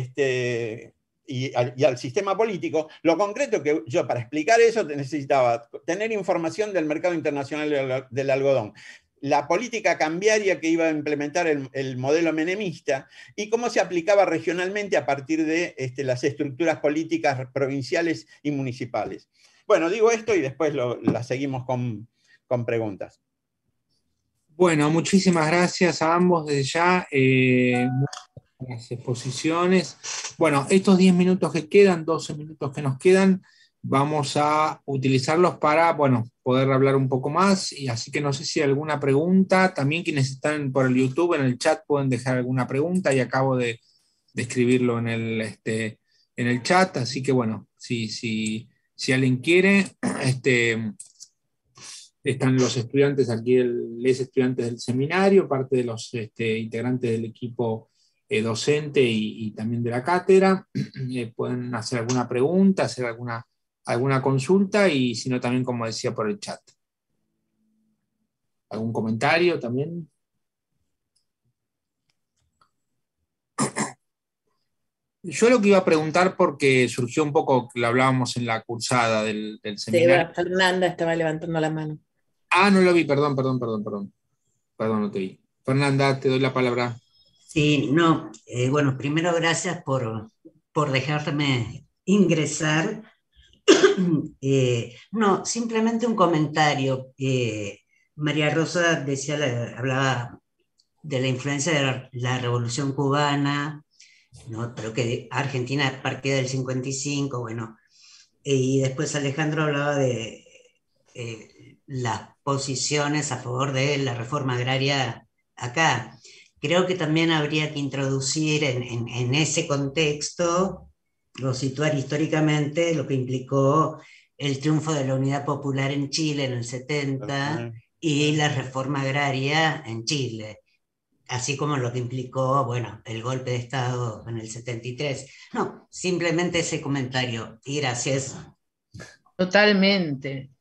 y al sistema político, lo concreto que yo para explicar eso necesitaba tener información del mercado internacional del algodón, la política cambiaria que iba a implementar el modelo menemista y cómo se aplicaba regionalmente a partir de las estructuras políticas provinciales y municipales. Bueno, digo esto y después la seguimos con preguntas. Bueno, muchísimas gracias a ambos desde ya. Las exposiciones. Bueno, estos 10 minutos que quedan, 12 minutos que nos quedan, vamos a utilizarlos para, bueno, poder hablar un poco más. Y así que no sé si hay alguna pregunta. También quienes están por el YouTube, en el chat, pueden dejar alguna pregunta y acabo de escribirlo en el chat. Así que, bueno, si alguien quiere, están los estudiantes aquí, los estudiantes del seminario, parte de los integrantes del equipo docente y también de la cátedra. Pueden hacer alguna pregunta, hacer alguna consulta y si no también, como decía, por el chat. ¿Algún comentario también? Yo lo que iba a preguntar, porque surgió un poco, lo hablábamos en la cursada del seminario. Fernanda estaba levantando la mano. Ah, no lo vi, perdón, no te vi. Fernanda, te doy la palabra. Sí, no, bueno, primero gracias por dejarme ingresar. No, simplemente un comentario. María Rosa hablaba de la influencia de la Revolución Cubana, ¿no? Pero que Argentina es partida del 55, bueno, y después Alejandro hablaba de las posiciones a favor de la reforma agraria acá. Creo que también habría que introducir en ese contexto, o situar históricamente lo que implicó el triunfo de la Unidad Popular en Chile en el 70 y la reforma agraria en Chile, así como lo que implicó, bueno, el golpe de Estado en el 73. No, simplemente ese comentario. Y gracias. Totalmente.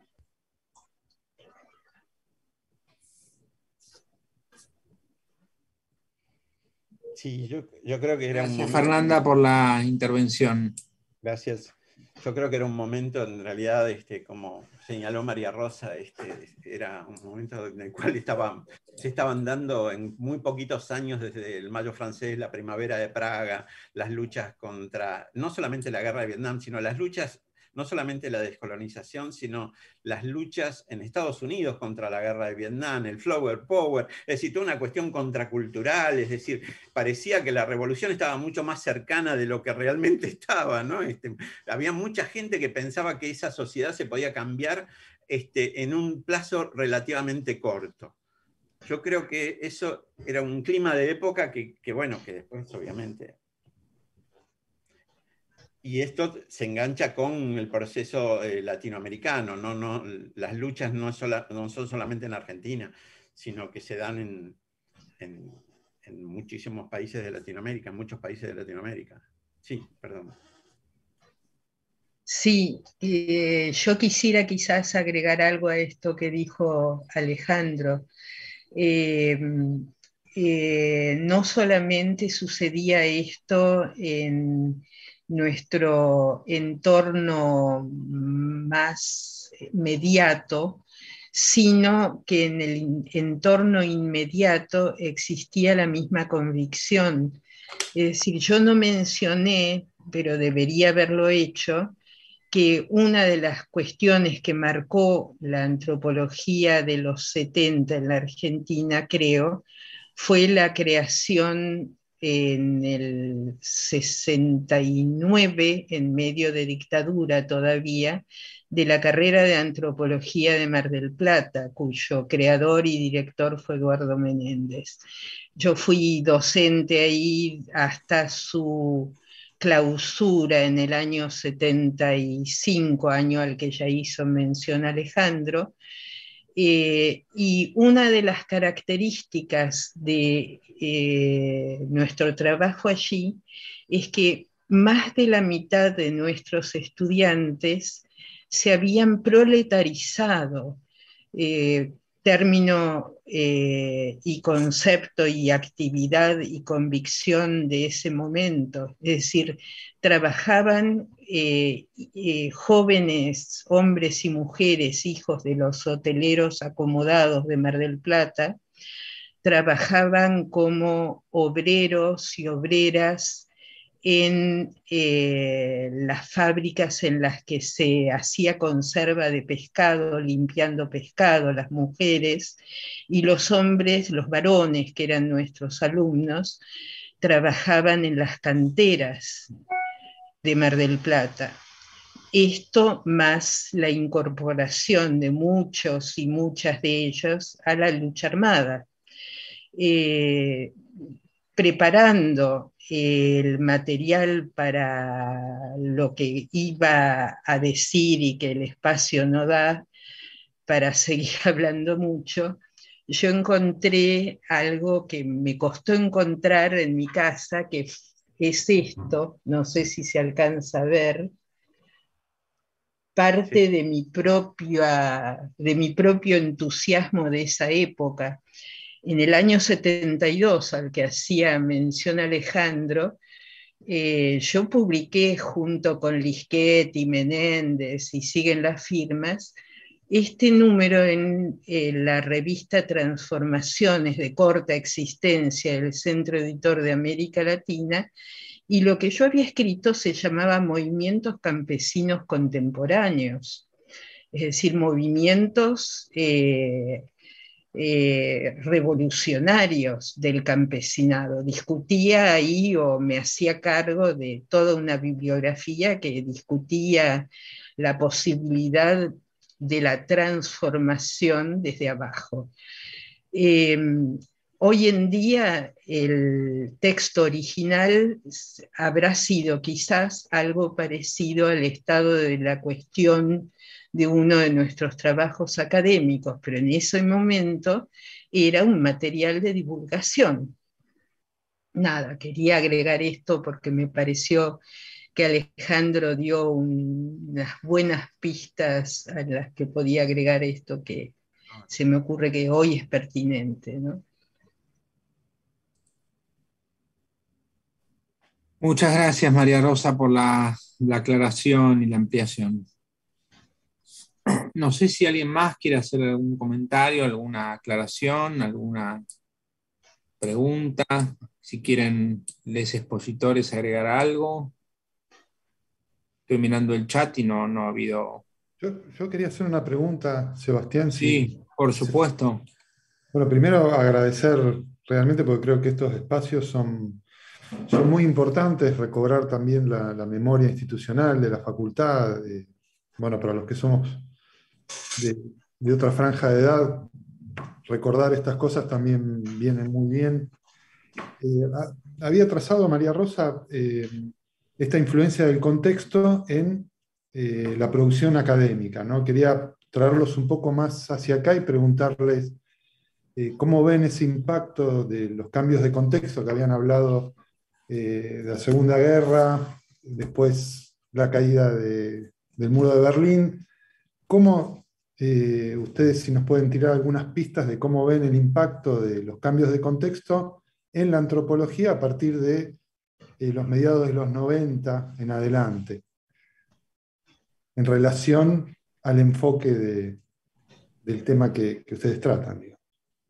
Sí, yo creo que era un momento. Fernanda, por la intervención. Gracias. Yo creo que era un momento, en realidad, como señaló María Rosa, era un momento en el cual se estaban dando en muy poquitos años, desde el Mayo francés, la Primavera de Praga, las luchas contra, no solamente la guerra de Vietnam, sino las luchas, no solamente la descolonización, sino las luchas en Estados Unidos contra la guerra de Vietnam, el Flower Power, es decir, toda una cuestión contracultural, es decir, parecía que la revolución estaba mucho más cercana de lo que realmente estaba, ¿no? Había mucha gente que pensaba que esa sociedad se podía cambiar en un plazo relativamente corto. Yo creo que eso era un clima de época que bueno, que después obviamente... Y esto se engancha con el proceso latinoamericano, ¿no? Las luchas no son solamente en Argentina, sino que se dan en muchísimos países de Latinoamérica, en muchos países de Latinoamérica. Sí, perdón. Sí, yo quisiera quizás agregar algo a esto que dijo Alejandro. No solamente sucedía esto en nuestro entorno más inmediato, sino que en el entorno inmediato existía la misma convicción. Es decir, yo no mencioné, pero debería haberlo hecho, que una de las cuestiones que marcó la antropología de los 70 en la Argentina, creo, fue la creación en el 69, en medio de dictadura todavía, de la carrera de antropología de Mar del Plata, cuyo creador y director fue Eduardo Menéndez. Yo fui docente ahí hasta su clausura en el año 75, año al que ya hizo mención Alejandro, Y una de las características de nuestro trabajo allí es que más de la mitad de nuestros estudiantes se habían proletarizado, término y concepto y actividad y convicción de ese momento. Es decir, trabajaban jóvenes, hombres y mujeres, hijos de los hoteleros acomodados de Mar del Plata, trabajaban como obreros y obreras en las fábricas en las que se hacía conserva de pescado, limpiando pescado, las mujeres, y los hombres, los varones, que eran nuestros alumnos, trabajaban en las canteras de Mar del Plata. Esto más la incorporación de muchos y muchas de ellos a la lucha armada. Preparando el material para lo que iba a decir y que el espacio no da para seguir hablando mucho, yo encontré algo que me costó encontrar en mi casa, que es esto, no sé si se alcanza a ver, parte Sí. de mi propio entusiasmo de esa época. En el año 72, al que hacía mención Alejandro, yo publiqué junto con Lisquet y Menéndez, y siguen las firmas, este número en la revista Transformaciones de corta existencia del Centro Editor de América Latina, y lo que yo había escrito se llamaba Movimientos Campesinos Contemporáneos, es decir, movimientos revolucionarios del campesinado. Discutía ahí o me hacía cargo de toda una bibliografía que discutía la posibilidad de la transformación desde abajo. Hoy en día el texto original habrá sido quizás algo parecido al estado de la cuestión de uno de nuestros trabajos académicos, pero en ese momento era un material de divulgación. Nada, quería agregar esto porque me pareció que Alejandro dio unas buenas pistas a las que podía agregar esto que se me ocurre que hoy es pertinente, ¿no? Muchas gracias, María Rosa, por la aclaración y la ampliación. No sé si alguien más quiere hacer algún comentario, alguna aclaración, alguna pregunta, si quieren los expositores agregar algo. Estoy mirando el chat y no ha habido... Yo quería hacer una pregunta, Sebastián. Sí, por supuesto. Bueno, primero agradecer realmente porque creo que estos espacios son muy importantes, recobrar también la memoria institucional de la facultad. Bueno, para los que somos de otra franja de edad, recordar estas cosas también viene muy bien. Había trazado María Rosa esta influencia del contexto en la producción académica, ¿no? Quería traerlos un poco más hacia acá y preguntarles cómo ven ese impacto de los cambios de contexto que habían hablado de la Segunda Guerra, después la caída del muro de Berlín. ¿Cómo ustedes, si nos pueden tirar algunas pistas de cómo ven el impacto de los cambios de contexto en la antropología a partir de los mediados de los 90 en adelante, en relación al enfoque del tema que ustedes tratan, digo?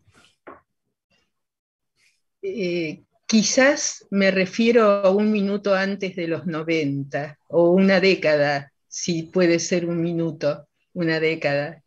Quizás me refiero a un minuto antes de los 90, o una década, si puede ser un minuto, una década.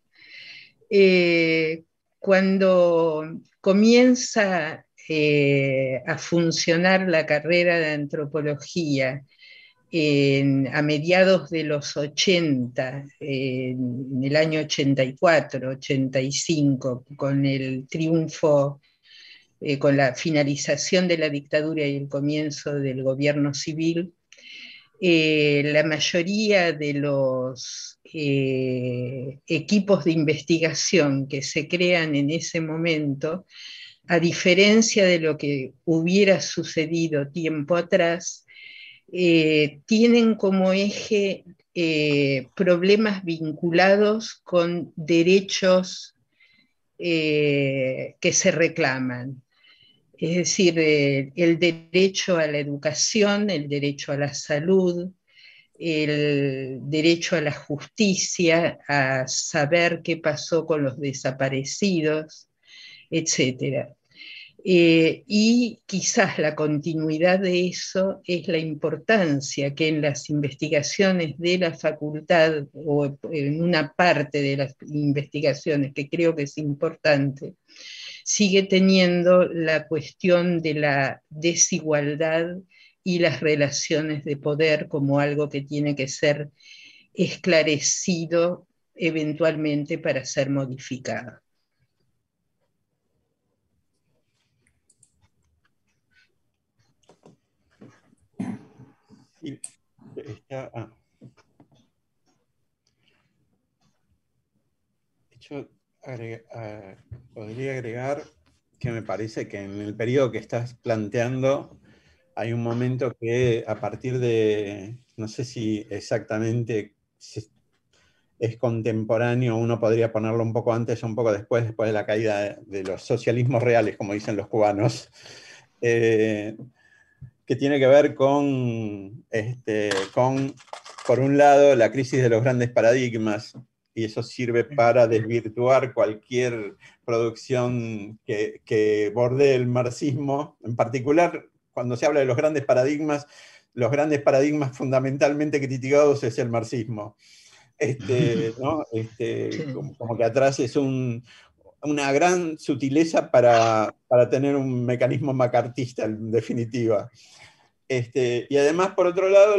Cuando comienza a funcionar la carrera de antropología a mediados de los 80, en el año 84, 85, con el triunfo, con la finalización de la dictadura y el comienzo del gobierno civil, la mayoría de los equipos de investigación que se crean en ese momento, a diferencia de lo que hubiera sucedido tiempo atrás, tienen como eje problemas vinculados con derechos que se reclaman. Es decir, el derecho a la educación, el derecho a la salud, el derecho a la justicia, a saber qué pasó con los desaparecidos, etc. Y quizás la continuidad de eso es la importancia que en las investigaciones de la facultad, o en una parte de las investigaciones que creo que es importante, sigue teniendo la cuestión de la desigualdad y las relaciones de poder como algo que tiene que ser esclarecido eventualmente para ser modificado. Yo podría agregar que me parece que en el periodo que estás planteando hay un momento que a partir de, no sé si exactamente es contemporáneo, uno podría ponerlo un poco antes o un poco después de la caída de los socialismos reales, como dicen los cubanos, que tiene que ver con, por un lado, la crisis de los grandes paradigmas, y eso sirve para desvirtuar cualquier producción que bordee el marxismo. En particular, cuando se habla de los grandes paradigmas fundamentalmente criticados es el marxismo. ¿No? Como que atrás es una gran sutileza para tener un mecanismo macartista, en definitiva. Y además, por otro lado,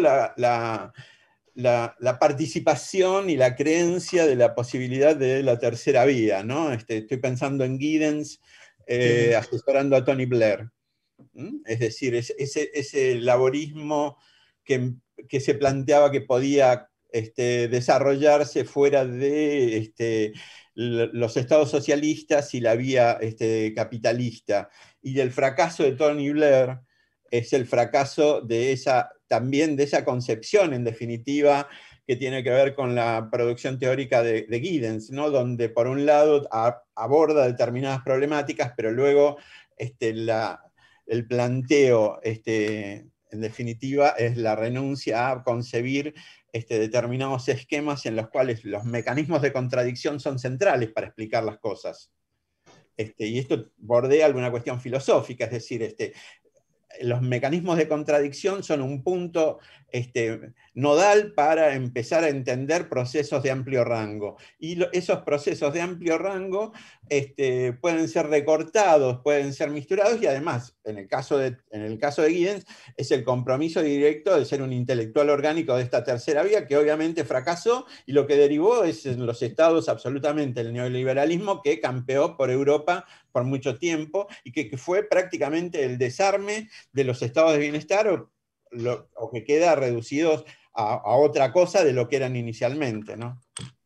la participación y la creencia de la posibilidad de la tercera vía, ¿no? Estoy pensando en Giddens asesorando a Tony Blair. Es decir, ese laborismo que se planteaba que podía desarrollarse fuera de los estados socialistas y la vía capitalista. Y el fracaso de Tony Blair es el fracaso también de esa concepción, en definitiva, que tiene que ver con la producción teórica de Giddens, ¿no? Donde por un lado aborda determinadas problemáticas, pero luego el planteo, en definitiva, es la renuncia a concebir determinados esquemas en los cuales los mecanismos de contradicción son centrales para explicar las cosas. Y esto bordea alguna cuestión filosófica, es decir, los mecanismos de contradicción son un punto nodal para empezar a entender procesos de amplio rango. Y esos procesos de amplio rango pueden ser recortados, pueden ser misturados, y además, en el caso de Giddens, es el compromiso directo de ser un intelectual orgánico de esta tercera vía, que obviamente fracasó, y lo que derivó es en los estados absolutamente el neoliberalismo que campeó por Europa por mucho tiempo, y que fue prácticamente el desarme de los estados de bienestar, o que queda reducidos a otra cosa de lo que eran inicialmente, ¿no?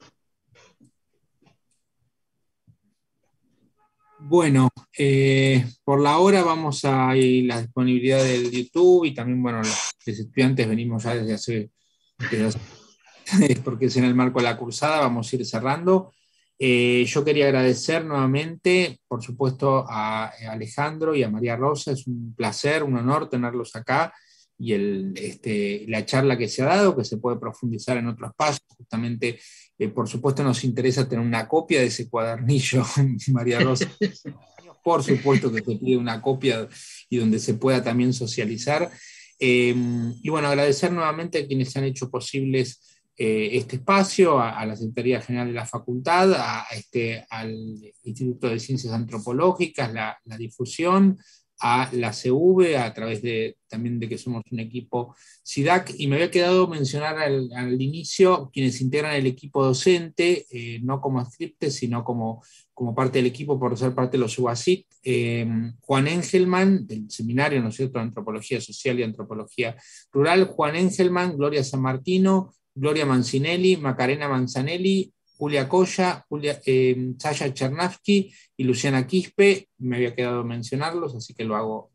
Bueno, por la hora vamos a ir la disponibilidad del YouTube, y también, bueno, los estudiantes venimos ya desde hace porque es en el marco de la cursada, vamos a ir cerrando. Yo quería agradecer nuevamente, por supuesto, a Alejandro y a María Rosa. Es un placer, un honor tenerlos acá, y la charla que se ha dado, que se puede profundizar en otros pasos. Justamente, por supuesto, nos interesa tener una copia de ese cuadernillo, María Rosa. Por supuesto que se pide una copia, y donde se pueda también socializar. Y bueno, agradecer nuevamente a quienes han hecho posibles este espacio, a la Secretaría General de la Facultad, al Instituto de Ciencias Antropológicas, la difusión, a la CV, a través también de que somos un equipo SIDAC. Y me había quedado mencionar al inicio quienes integran el equipo docente, no como scriptes, sino como parte del equipo, por ser parte de los UASIT. Juan Engelman, del seminario, ¿no es cierto?, de Antropología Social y Antropología Rural; Juan Engelman, Gloria San Martino, Gloria Mancinelli, Macarena Manzanelli, Julia Coya, Sasha Chernavsky y Luciana Quispe. Me había quedado mencionarlas, así que lo hago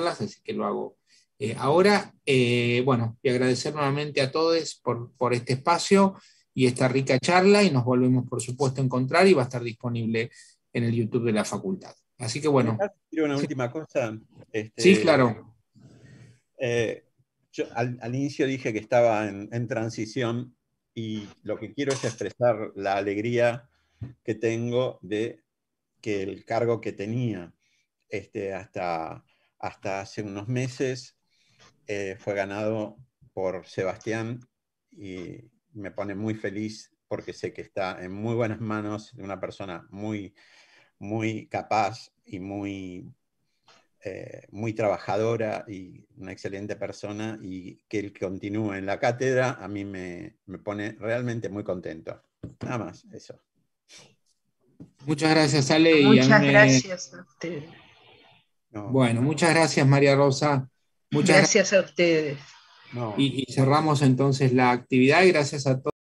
ahora. Bueno, y agradecer nuevamente a todos por este espacio y esta rica charla, y nos volvemos, por supuesto, a encontrar, y va a estar disponible en el YouTube de la facultad. Así que bueno. Quiero una última cosa. Sí, claro. Yo al inicio dije que estaba en transición, y lo que quiero es expresar la alegría que tengo de que el cargo que tenía hasta hace unos meses fue ganado por Sebastián, y me pone muy feliz porque sé que está en muy buenas manos de una persona muy, muy capaz y muy trabajadora y una excelente persona, y que él continúe en la cátedra a mí me pone realmente muy contento. Nada más, eso. Muchas gracias, Ale. Muchas gracias a ustedes. No. Bueno, muchas gracias, María Rosa. Muchas gracias a ustedes. Y cerramos entonces la actividad, y gracias a todos.